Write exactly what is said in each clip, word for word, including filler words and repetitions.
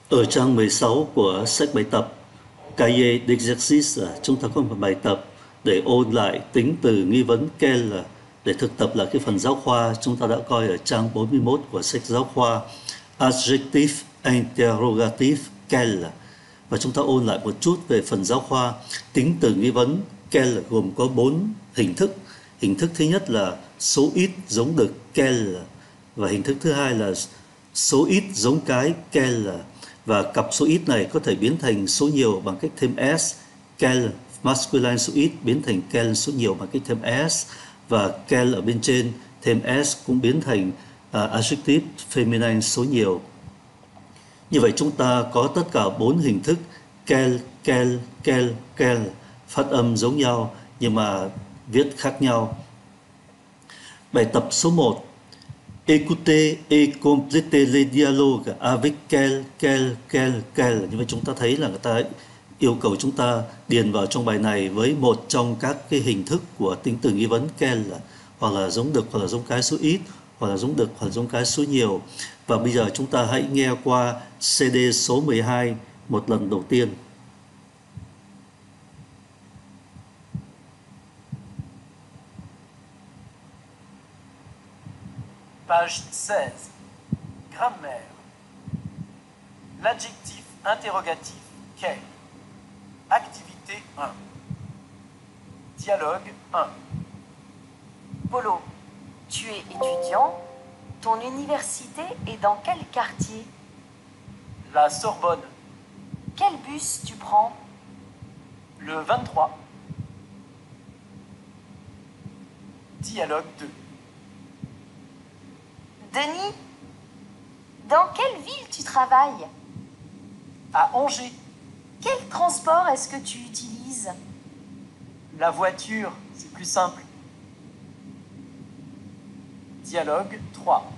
Ở trang mười sáu của sách bài tập Cahier d'exercice, chúng ta có một bài tập để ôn lại tính từ nghi vấn quelle để thực tập lại cái phần giáo khoa chúng ta đã coi ở trang bốn mươi mốt của sách giáo khoa Adjectif interrogatif quelle. Và chúng ta ôn lại một chút về phần giáo khoa. Tính từ nghi vấn quelle gồm có bốn hình thức. Hình thức thứ nhất là số ít giống được quelle, và hình thức thứ hai là số ít giống cái quelle, và cặp số ít này có thể biến thành số nhiều bằng cách thêm s. Quelle masculine số ít biến thành quelle số nhiều bằng cách thêm s, và quelle ở bên trên thêm s cũng biến thành uh, adjective feminine số nhiều. Như vậy chúng ta có tất cả bốn hình thức quelle, quelle, quelle, quelle, phát âm giống nhau nhưng mà viết khác nhau. Bài tập số một. Écoutez et complétez les dialogues avec quelle, quelle, quelle, quelle. Như vậy chúng ta thấy là người ta yêu cầu chúng ta điền vào trong bài này với một trong các cái hình thức của tính từ nghi vấn quelle, hoặc là giống đực, hoặc là giống cái số ít, hoặc là giống đực, hoặc là giống cái số nhiều. Và bây giờ chúng ta hãy nghe qua xê đê số mười hai một lần đầu tiên. Page seize. Grammaire. L'adjectif interrogatif quelle. Activité un. Dialogue un. Polo, tu es étudiant. Ton université est dans quel quartier? La Sorbonne. Quel bus tu prends? Le vingt-trois. Dialogue deux. Denis, dans quelle ville tu travailles? À Angers. Quel transport est-ce que tu utilises? La voiture, c'est plus simple. Dialogue trois.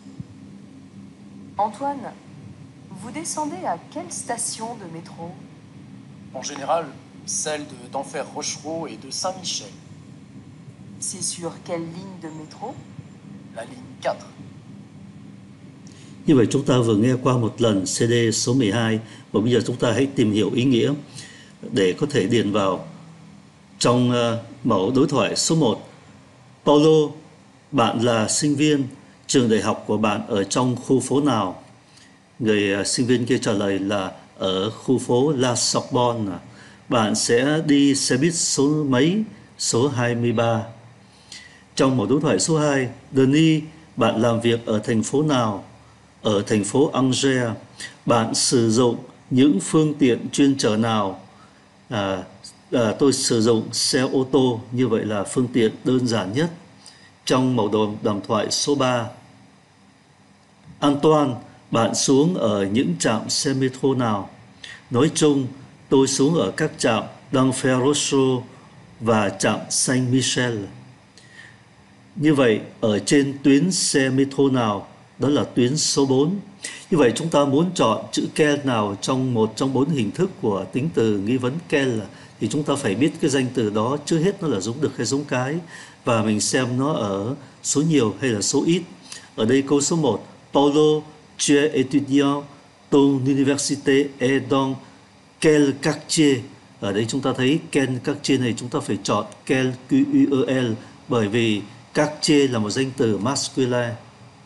Antoine, vous descendez à quelle station de métro? En général, celle de d'Enfer Rochereau et de Saint-Michel. C'est sur quelle ligne de métro? La ligne quatre. Như vậy chúng ta vừa nghe qua một lần xê đê số mười hai, và bây giờ chúng ta hãy tìm hiểu ý nghĩa để có thể điền vào trong uh, mẫu đối thoại số một. Paulo, bạn là sinh viên, trường đại học của bạn ở trong khu phố nào? Người uh, sinh viên kia trả lời là ở khu phố La Sorbonne. Bạn sẽ đi xe buýt số mấy? Số hai mươi ba. Trong mẫu đối thoại số hai, Denis, bạn làm việc ở thành phố nào? Ở thành phố Angers. Bạn sử dụng những phương tiện chuyên chở nào? À, à, tôi sử dụng xe ô tô, như vậy là phương tiện đơn giản nhất. Trong mẫu đàm, đàm thoại số ba, Antoine, bạn xuống ở những trạm xe metro nào? Nói chung, tôi xuống ở các trạm d'Enfer Rochereau và trạm Saint-Michel. Như vậy, ở trên tuyến xe metro nào? Đó là tuyến số bốn. Như vậy chúng ta muốn chọn chữ quelle nào trong một trong bốn hình thức của tính từ nghi vấn quelle thì chúng ta phải biết cái danh từ đó trước hết nó là giống đực hay giống cái, và mình xem nó ở số nhiều hay là số ít. Ở đây câu số một, Paulo, tu es étudiant, ton université est dans quel quartier? Ở đây chúng ta thấy quel quartier này chúng ta phải chọn quel, Q U E L, bởi vì quartier là một danh từ masculine.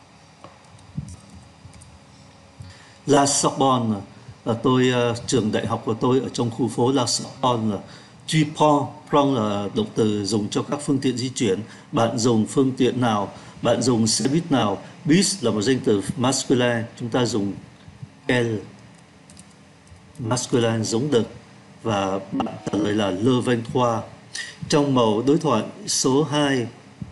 La Sorbonne, là tôi uh, trường đại học của tôi ở trong khu phố La Sorbonne. Là tu prends, prends là động từ dùng cho các phương tiện di chuyển. Bạn dùng phương tiện nào? Bạn dùng xe buýt nào? Bus là một danh từ masculine, chúng ta dùng quel masculine giống đực, và bạn trả lời là le vingt-trois. Trong mẫu đối thoại số hai,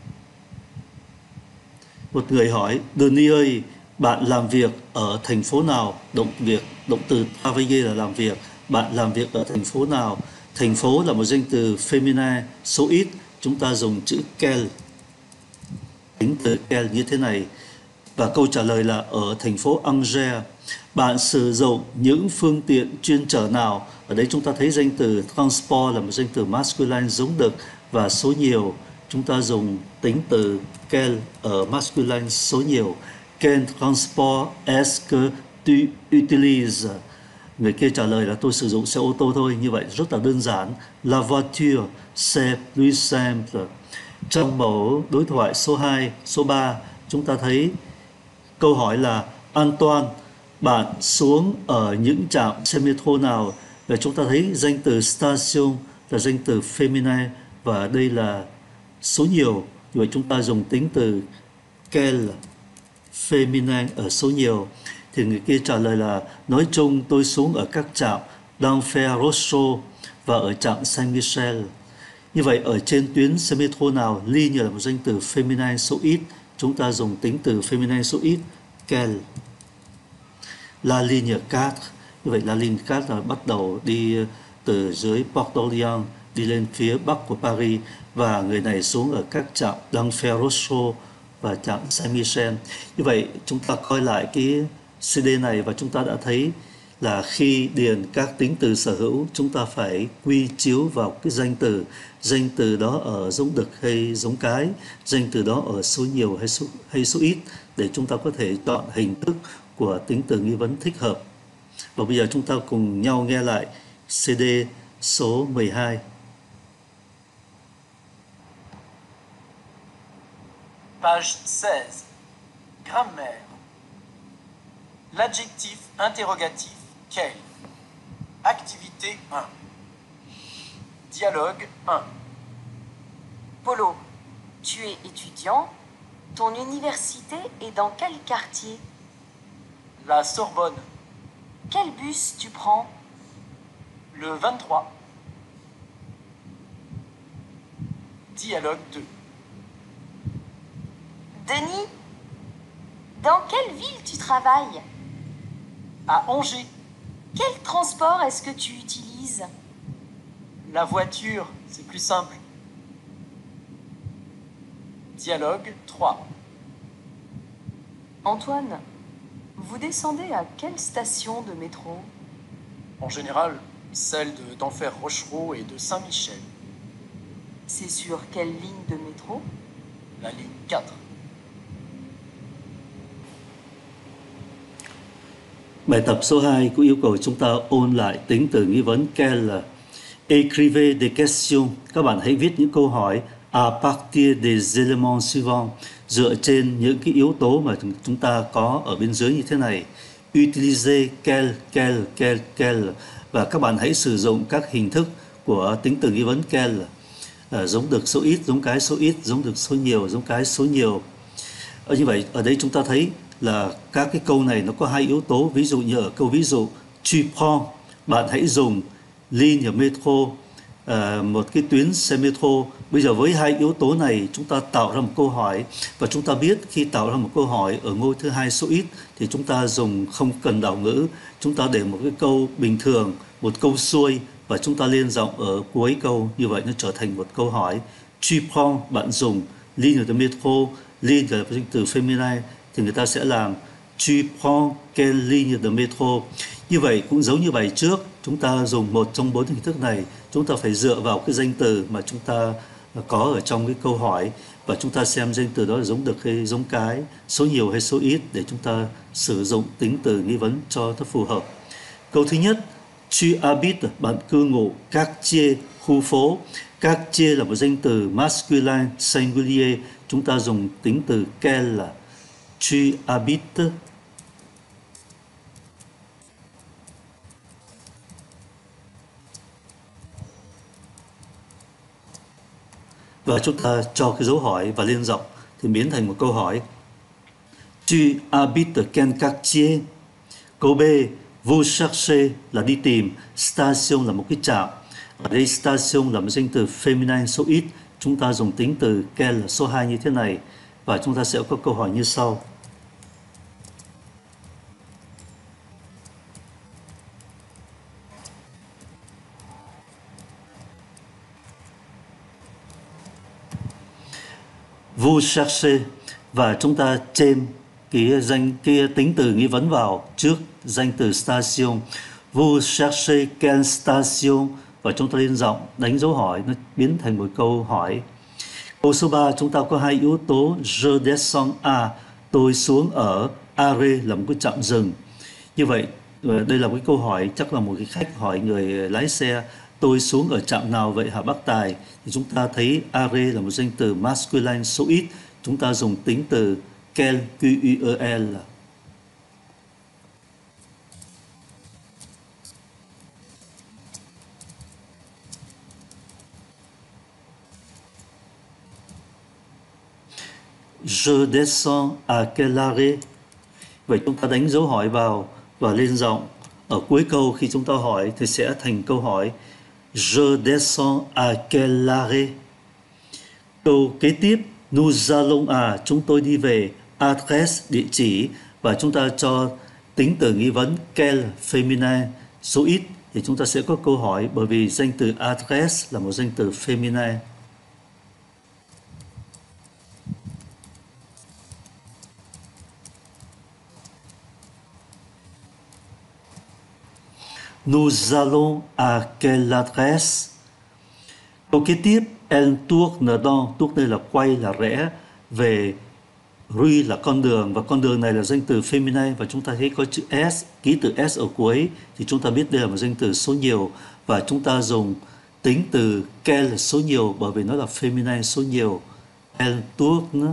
một người hỏi, Denis ơi, bạn làm việc ở thành phố nào? Động việc, động từ travailler là làm việc. Bạn làm việc ở thành phố nào? Thành phố là một danh từ feminine, số ít, chúng ta dùng chữ quelle. Tính từ quelle như thế này. Và câu trả lời là ở thành phố Angers. Bạn sử dụng những phương tiện chuyên chở nào? Ở đây chúng ta thấy danh từ transport là một danh từ masculine giống đực, và số nhiều chúng ta dùng tính từ quelle ở masculine số nhiều. Quel transport est-ce que tu utilises? Người kia trả lời là tôi sử dụng xe ô tô thôi. Như vậy rất là đơn giản. La voiture, c'est plus simple. Trong mẫu đối thoại số hai, số ba, chúng ta thấy câu hỏi là Antoine, bạn xuống ở những trạm xe metro nào? Và chúng ta thấy danh từ station là danh từ féminin và đây là số nhiều. Như vậy chúng ta dùng tính từ quel féminin ở số nhiều. Thì người kia trả lời là nói chung tôi xuống ở các trạm d'Enfer Rochereau và ở trạm Saint-Michel. Như vậy ở trên tuyến xe metro nào, ligne là một danh từ féminin số ít, chúng ta dùng tính từ féminin số ít quel. La ligne bốn, như vậy la ligne bốn là bắt đầu đi từ dưới Porte d'Orléans đi lên phía bắc của Paris và người này xuống ở các trạm d'Enfer Rochereau và trạm Saint-Michel. Như vậy chúng ta coi lại cái xê đê này và chúng ta đã thấy là khi điền các tính từ sở hữu chúng ta phải quy chiếu vào cái danh từ. Danh từ đó ở giống đực hay giống cái, danh từ đó ở số nhiều hay số, hay số ít để chúng ta có thể chọn hình thức của tính từ nghi vấn thích hợp. Và bây giờ chúng ta cùng nhau nghe lại xê đê số mười hai. Page seize. Grammaire. L'adjectif interrogatif quel? Activité un. Dialogue un. Polo, tu es étudiant. Ton université est dans quel quartier? La Sorbonne. Quel bus tu prends? Le vingt-trois. Dialogue deux. Denis, dans quelle ville tu travailles? À Angers. Quel transport est-ce que tu utilises? La voiture, c'est plus simple. Dialogue trois. Antoine, vous descendez à quelle station de métro? En général, celle de d'Enfer Rochereau et de Saint-Michel. C'est sur quelle ligne de métro? La ligne quatre. Bài tập số hai cũng yêu cầu chúng ta ôn lại tính từ nghi vấn quel là écrivez des questions. Các bạn hãy viết những câu hỏi à partir des éléments suivants, dựa trên những cái yếu tố mà chúng ta có ở bên dưới như thế này. Utilisez quel, quel, quel, quel. Và các bạn hãy sử dụng các hình thức của tính từ nghi vấn quel. À, giống được số ít, giống cái số ít, giống được số nhiều, giống cái số nhiều. Ở như vậy, ở đây chúng ta thấy là các cái câu này nó có hai yếu tố. Ví dụ như ở câu ví dụ tu prends, bạn hãy dùng ligne metro, à, một cái tuyến xe metro. Bây giờ với hai yếu tố này chúng ta tạo ra một câu hỏi, và chúng ta biết khi tạo ra một câu hỏi ở ngôi thứ hai số ít thì chúng ta dùng không cần đảo ngữ, chúng ta để một cái câu bình thường, một câu xuôi và chúng ta lên giọng ở cuối câu, như vậy nó trở thành một câu hỏi. Tu prends, bạn dùng ligne de metro, ligne là danh từ féminin thì người ta sẽ làm tu prends quelle ligne de métro. Như vậy cũng giống như bài trước, chúng ta dùng một trong bốn hình thức này, chúng ta phải dựa vào cái danh từ mà chúng ta có ở trong cái câu hỏi và chúng ta xem danh từ đó là giống được hay giống cái, số nhiều hay số ít để chúng ta sử dụng tính từ nghi vấn cho nó phù hợp. Câu thứ nhất, tu habites, bạn cư ngụ quartier, khu phố. Quartier là một danh từ masculin singulier, chúng ta dùng tính từ quel là tu habites. Và chúng ta cho cái dấu hỏi và lên giọng thì biến thành một câu hỏi. Tu habites quel quartier? Câu B, vous cherchez là đi tìm, station là một cái trạm. Ở đây station là một danh từ féminin số ít, chúng ta dùng tính từ quel là số hai như thế này. Và chúng ta sẽ có câu hỏi như sau. Vous cherchez, và chúng ta chêm cái danh kia tính từ nghi vấn vào trước danh từ station. Vous cherchez quelle station, và chúng ta lên giọng đánh dấu hỏi, nó biến thành một câu hỏi. Câu số ba chúng ta có hai yếu tố. Je descends à, tôi xuống ở. Arrêt là một cái trạm dừng. Như vậy, đây là một cái câu hỏi, chắc là một cái khách hỏi người lái xe, tôi xuống ở trạm nào vậy hả bác Tài? Thì chúng ta thấy are là một danh từ masculine số ít, chúng ta dùng tính từ quel, Q U E L. Je descends à quelle heure? Vậy chúng ta đánh dấu hỏi vào và lên giọng. Ở cuối câu khi chúng ta hỏi thì sẽ thành câu hỏi Je descends à quelle heure? Câu kế tiếp, nous allons à, chúng tôi đi về, adresse, địa chỉ, và chúng ta cho tính từ nghi vấn quel, féminin, số ít, thì chúng ta sẽ có câu hỏi bởi vì danh từ adresse là một danh từ féminin. Nous allons à quelle adresse? Câu kế tiếp, elle tourne dans, tourne là quay, là rẽ, về rue là con đường, và con đường này là danh từ féminin, và chúng ta thấy có chữ s, ký từ s ở cuối, thì chúng ta biết đây là một danh từ số nhiều, và chúng ta dùng tính từ quel là số nhiều bởi vì nó là féminin số nhiều. Elle tourne.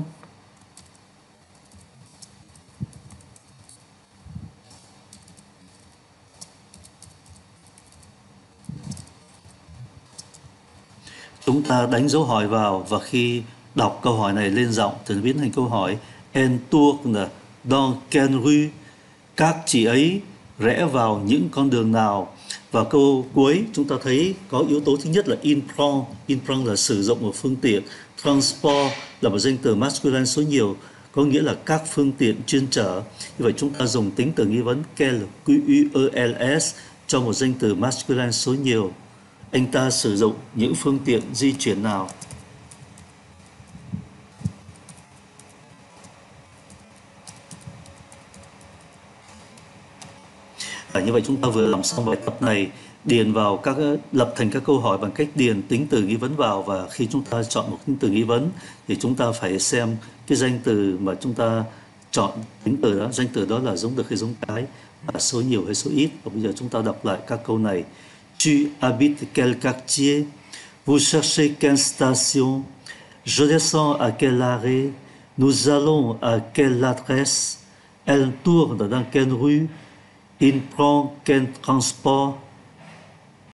Chúng ta đánh dấu hỏi vào và khi đọc câu hỏi này lên giọng thì biến thành câu hỏi Elle tourne dans quelle rue? Các chị ấy rẽ vào những con đường nào? Và câu cuối chúng ta thấy có yếu tố thứ nhất là in prend. In prend là sử dụng một phương tiện. Transport là một danh từ masculine số nhiều, có nghĩa là các phương tiện chuyên chở. Như vậy chúng ta dùng tính từ nghi vấn quel, Q U E L S cho một danh từ masculine số nhiều. Anh ta sử dụng những phương tiện di chuyển nào? À, như vậy chúng ta vừa làm xong bài tập này, điền vào các lập thành các câu hỏi bằng cách điền tính từ nghi vấn vào, và khi chúng ta chọn một tính từ nghi vấn thì chúng ta phải xem cái danh từ mà chúng ta chọn tính từ đó, danh từ đó là giống được hay giống cái, là số nhiều hay số ít. Và bây giờ chúng ta đọc lại các câu này. Tu habites quel quartier? Vous cherchez quelle station? Je descends à quelle arrêt? Nous allons à quelle adresse? Elle tourne dans quelle rue? Il prend quel transport?